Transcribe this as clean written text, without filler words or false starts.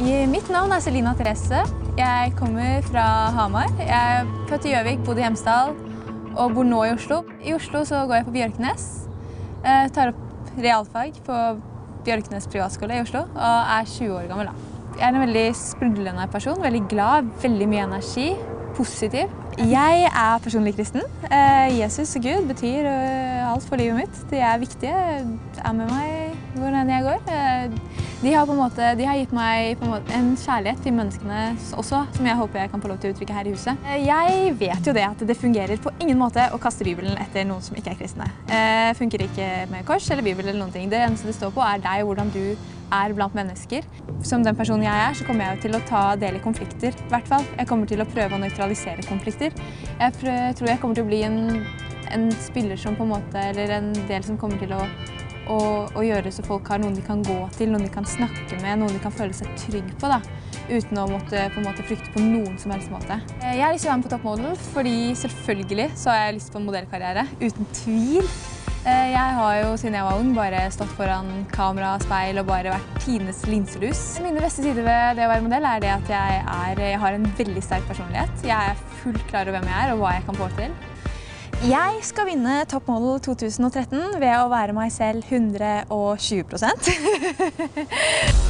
Mitt navn er Selina Therese. Jeg kommer fra Hamar. Jeg er født i Gjøvik, bodde i Hemsedal og bor nå i Oslo. I Oslo så går jeg på Bjørknes. Jeg tar opp realfag på Bjørknes privatskole i Oslo og er 20 år gammel. Jeg er en veldig sprudlende person, veldig glad, veldig mye energi, positiv. Jeg er personlig kristen. Jesus og Gud betyr alt for livet mitt. De er viktige, er med meg hvor enn jeg går. De har gitt meg en kjærlighet til menneskene også, som jeg håper jeg kan få lov til å uttrykke her i huset. Jeg vet jo det at det fungerer på ingen måte å kaste Bibelen etter noen som ikke er kristne. Det funker ikke med kors eller Bibel eller noen ting. Det eneste det står på er deg og hvordan du er blant mennesker. Som den personen jeg er, så kommer jeg til å ta del i konflikter, i hvert fall. Jeg kommer til å prøve å nøytralisere konflikter. Jeg tror jeg kommer til å bli en spiller som eller en del som kommer til å gjøre så folk har noen de kan gå til, noen de kan snakke med, noen de kan føle seg trygg på, da, uten å måtte frykte på noen som helst måte. Jeg har lyst til å være med på Toppmodell, fordi selvfølgelig så har jeg lyst på en modellkarriere, uten tvil. Jeg har jo siden jeg var ung bare stått foran kamera, speil og bare vært tidenes linselus. Mine beste sider ved det å være modell er det at jeg har en veldig sterk personlighet. Jeg er fullt klar over hvem jeg er og hva jeg kan få til. Jeg skal vinne Toppmodell 2013 ved å være meg selv 120%.